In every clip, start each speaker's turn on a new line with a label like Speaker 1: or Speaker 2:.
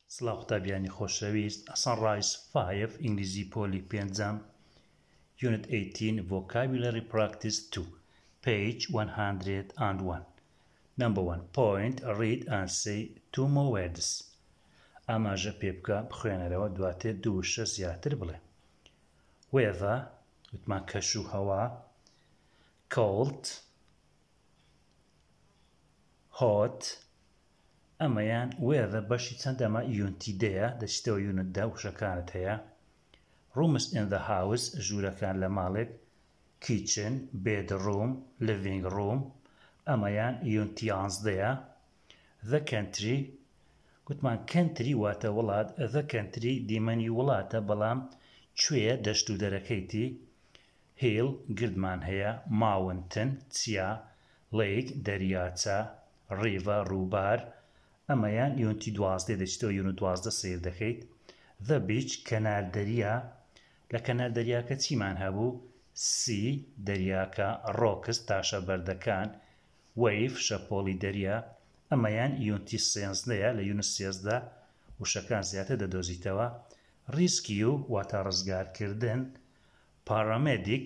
Speaker 1: سڵاو قوتابیانی خۆشەویست Sunrise 5 ئینگلیزی پۆلی پێنجەم Unit 18 Vocabulary Practice 2 Page 101 Number 1 Point, read and say 2 more words ئاماژە پێ بکە بخوێنەرەوە دواتر دوو شە زیاتر بڵێ Weather وتمان کەش و هەوا Cold Hot ئەمەیان weather بەشی چەندەمە یونتی دەیە دەچیتەوە یونتدا وشەکانت هەیە Rooms in the house ژوورەکان لە ماڵێک Kitchen, bedroom, living room ئەمەیان یونتی یانزدەیە The country گوتمان country واتە وڵات The country دیمەنی وڵاتە بەڵام کوێ دەشت و دەرەکەیتی Hill گردمان هەیە Mountain چیا Lake دەریاچە River ڕووبار ئەمەیان یونتی دوازدە دەچیتەوە یونت دوازدە سیر دەکەیت The beach کەنار دەریا لە کەنار دەریاکە چیمان هەبوو Sea دەریاکە Rocks تاشە بەردەکان Wave شەپۆڵی دەریا ئەمەیان یونتی سێنزدەیە لە یونت سێزدە وشەکان زیاتر دەدۆزیتەوە Rescue واتە ڕزگارکردن Paramedic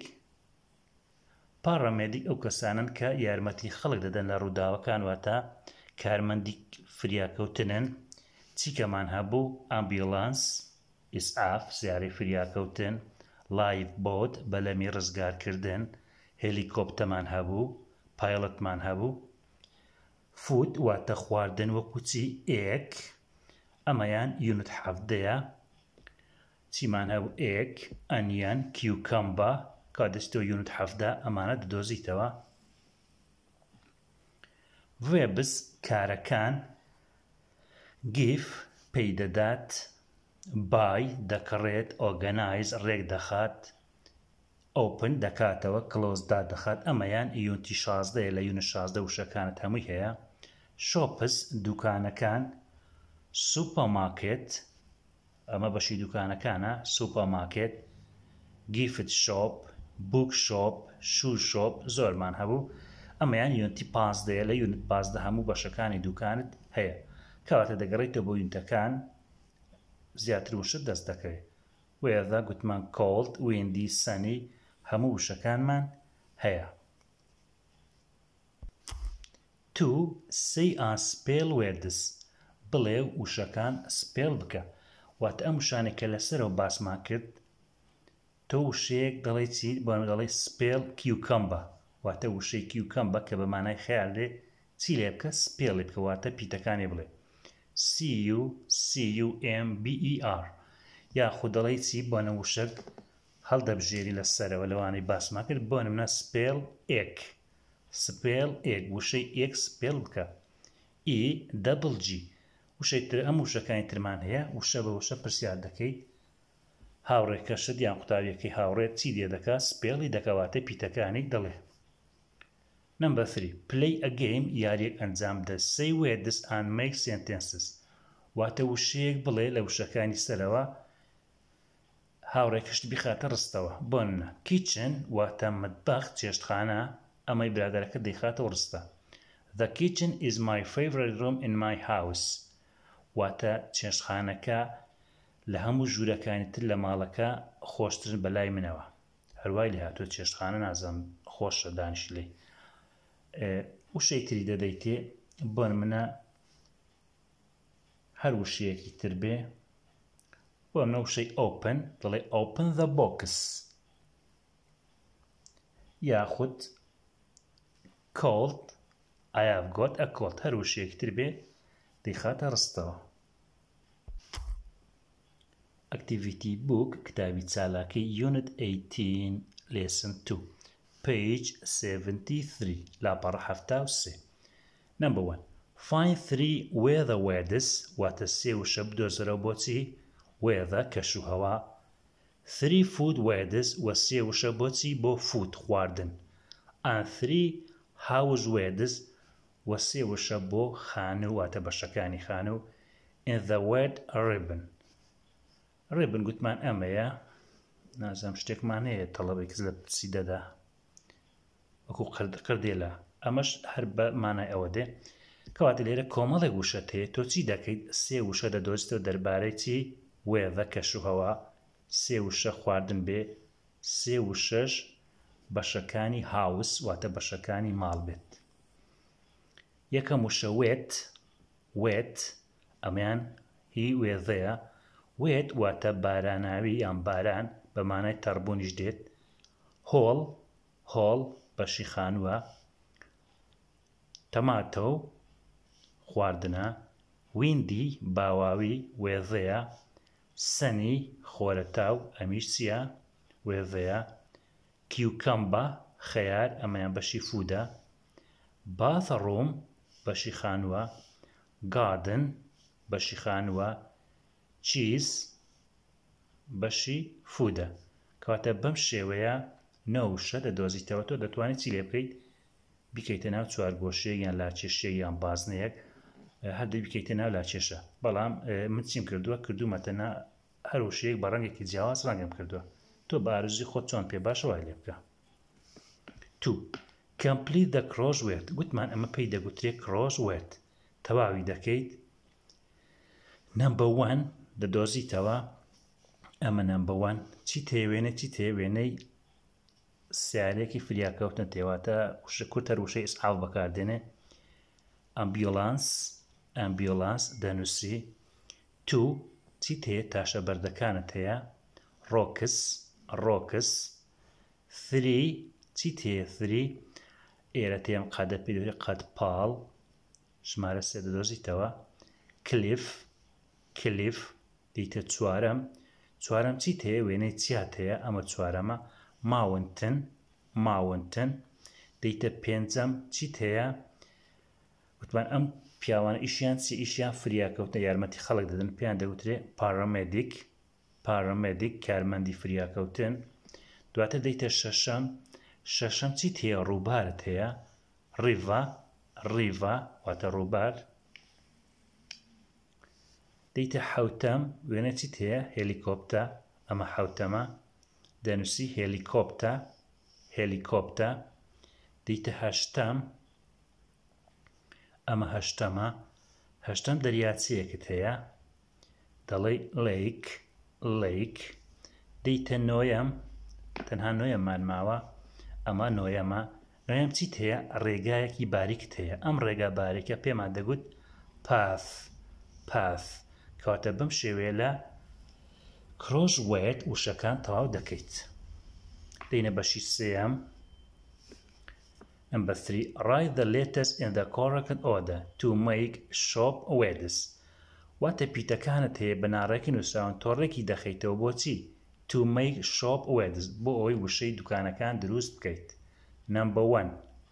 Speaker 1: ئەو کەسانن کە یارمەتی خەڵک دەدەن لە ڕووداوەکان واتە کارمەندی فریاکەوتنن چیکەمان هەبوو ئامبیڵانس ئیسعاف زیارەی فریاکەوتن لایفبۆت بەلەمی ڕزگارکردن هێلیکۆپتەرمان هەبوو پایلەتمان هەبوو فود واتە خواردن وەکو چی ئێک ئەمەیان یونت حەڤدەیە چیمان هەبوو ئێک ئەنیەن کیوکەمبە کادەستەوە یونت حەڤدە ئەمانە دەدۆزیتەوە verbs کارەکان give پێی دەدات buy دەکڕێت organize ڕێک دەخات open دەکاتەوە close دادەخات ئەمەیان یونتی شازدەیە لە یونت شازدە وشەکانت هەمووی هەیە shops دوکانەکان supermarket ئەمە بەشی دوکانەکانە supermarket gift shop book shop shoe shop زۆرمان هەبوو ئەمەیان یونتی پانزدەیە لە یونت پازدە هەموو بەشەکانی دوکانت هەیە کەواتە دەگەڕێتەوە بۆ یونتەکان زیاتر وشت دەست دەکەوێت weather گوتمان cold windy sunny هەموو وشەکانمان هەیە 2. Say and spell words بڵێ وشەکان سپێل بکە واتە ئەم وشانێک کە لەسەرەوە باسمان کرد تۆ وشەیەک دەڵێ چی بۆ دەڵێ سپێل کیوکەمبە واتە وشەی کیوکەمبە کە بە مانای خەیال لێ چی لێ بکە سپێڵی بکە واتە پیتەکانی بڵێ C-U-M-B-E-R یاخود دەڵێ چی بۆ نەوشەک هەڵدەبژێری لەسەرەوە لەوانەی باسمان کرد بۆ نمونە سپێل ئێک وشەی ئێک سپێل بکە E-double-G وشەی تر ئەم وشەکانی ترمان هەیە وشە بە وشە پرسیار دەکەیت هاوڕێکەشت یان قوتابیەکەی هاوڕێت چی لێ دەکات سپێڵی دەکەواتە پیتەکانی دەڵێ Number 3. Play a game یاریەک ئەنجام بدە Say words and make sentences واتە وشەیەک بڵێ لە وشەکانی سەرەوە هاوڕێکەشت بخاتە ڕستەوە بۆ نمونە Kitchen واتە مەتبەخ چێشتخانە ئەمەی برادەرەکە دەیخاتەوە ڕستە The kitchen is my favorite room in my house واتە چێشتخانەکە لە هەموو ژوورەکانی تر لە ماڵەکە خۆشترن بەلای منەوە هەروای لێ هاتووە چێشتخانە نازانم خۆشە دانیش لێ وشەی تری دەدەیتێ بۆ نمونە هەر وشەیەکی تر بێ بۆ منە وشەی open دەڵێ open the box یاخود cold I have got a cold هەر وشەیەکی تر بێ دەیخاتە ڕستەوە Activity book کتابی چالاکەی Unit 18 Lesson 2 Page 73 لاپەڕە 73 Number 1 Find 3 weather words واتە سێ وشە بدۆزەرەوە بۆچی weather کەش و هەوا 3 food words وە سێ وشە بۆچی بۆ food خواردن and 3 house words وە سێ وشە بۆ خانە واتە بەشەکانی خانە و in the word ribbon ڕێبن گوتمان ئەمەیە نازام شتێکمان هەیە تەڵەبێک لە پرسی دەدا وەکو قردێلە ئەمەش هەر بە مانای ئەوە دێ کەواتە لێرە کۆمەڵێک وشەت هەیە تۆ چی دەکەیت سێ وشە دەدۆزیتەوە دەربارەی چی وێڤە کەشوهەوا سێ وشە خواردن بێ سێ وشەش بەشەکانی هاوس واتە بەشەکانی ماڵ بێت یەکەم وشە وێت ئەمەیان هی وێڤەیە وێت واتە باراناوی یان باران بە مانای تەڕبوونیش دێت هۆڵ بەشی خانووە تەماتۆ خواردنە ویندی باواوی وێڤەیە سەنی خۆرەتاو ئەمیش چییە وێڤەیە کیوکەمبە خەیار ئەمەیان بەشی فودە باثڕوم بەشی خانووە گادن بەشی خانووە چیز بەشی فودە کەواتە بەم شێوەیە نەوشە دەدۆزیتەوە تۆ دەتوانیت چی لێ بکەیت بیکەیتە ناو چوارگۆشەیەک یان لاکێشەیەک یان بازنەیەک هەردوو بیکەیتە ناو لاکێشە بەڵام من چیم کردووە کردومەتە هەر وشەیەک بە ڕەنگێکی جیاواز ڕەنگم کردووە تۆ بە ئارزوی خۆت چۆن پێ باشە وای لێ بکە complete the crossword گوتمان ئەمە پێی دەگوترێت crossword تەواوی دەکەیت number 1 دەدۆزیتەوە ئەمە number 1 چی تێوێنەی سیارێکی فریاکەوتن تێواتە کورتەر وشەی ئسعاف بەکاردێنێ ئەمبیۆلانس دەنووسی 2 چی تێ تاشە بەردەکانت هەیە ڕۆکس 3 چی تێ 3 ئێرە تێم قەدە پێدەوێت قەد پاڵ ژمارە 3 دەدۆزیتەوە کلیف دیتە چوارەم چی تێ وێنەی چیات هەیە ئەمە چوارەمە ماونتن دیتە پێنجەم چی هەیە وتمان ئەم پیاوانە ئیشیان فریاکەوتنە یارمەتی خەڵک دەدەن پێیان دەوترێت پارەمێدیک کارمەندی فریاکەوتن دواتر دەیتە شەشەم چی هەیە ڕووبارت هەیە ڕیڤا واتە ڕووبار دەیتە حەوتەم وێنە چی هەیە هێلیکۆپتە ئەمە حەوتەمە دەنووسی هێلیکۆپتە دیتە هەشتەم ئەمە هەشتەم دەریاچەیەکت هەیە دەڵێ لیک دیتە نۆیەم تەنها نۆیەممان ماوە ئەمە نۆیەم چیت هەیە ڕێگایەکی باریکت هەیە ئەم ڕێگا باریکە پێمان دەگوت پاث کەواتە بەم شێوەیە لە crossword وشەکان تەواو دەکەیت دەینە بەشی سێەم Number 3 write the letters in the correct order to make shop words واتە پیتەکانت هەیە بەناڕێکی نووسراون تۆڕێکی دەخەیتەوە بۆچی to make shop words بۆ ئەوەی وشەی دوکانەکان دروست بکەیت Number 1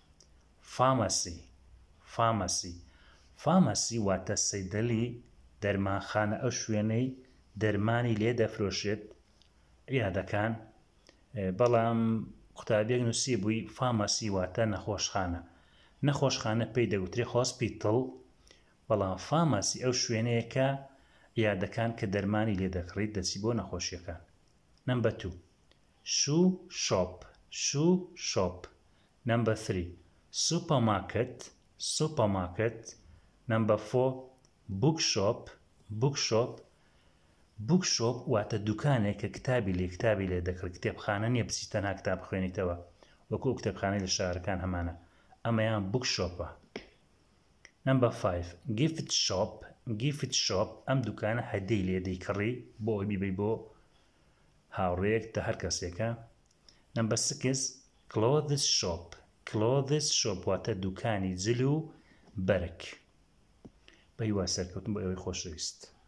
Speaker 1: pharmacy واتە سەیدەلی دەرمانخانە ئەو شوێنەی دەرمانی لێ دەفرۆشێت یادەکان بەڵام قوتابیەک نووسی بووی فامەسی واتە نەخۆشخانە پێی دەگوترێت هۆسپیتڵ بەڵام فامەسی ئەو شوێنەیە کە یادەکان کە دەرمانی لێ دەکڕیت دەچی بۆ نەخۆشیەکان Number 2 shoe shop Number 3 supermarket Number 4 bookshop واتە دوکانێک کە کتابی لێ دەکڕێت کتێبخانە نییە بچیت تەنها کتاب بخوێنیتەوە وەکو کتێبخانەی لە شارەکان هەمانە ئەمەیان bookshopە Number 5 gift shop ئەم دوکانە هەدیەی لێ دەیکڕی بۆ ئەوی بیبەی بۆ هاوڕێیەک تا هەر کەسێکە Number 6 clothes shop واتە دوکانی جل و بەرگ بە هیوا سەرکەوتن بۆ ئەوەی خۆشەویست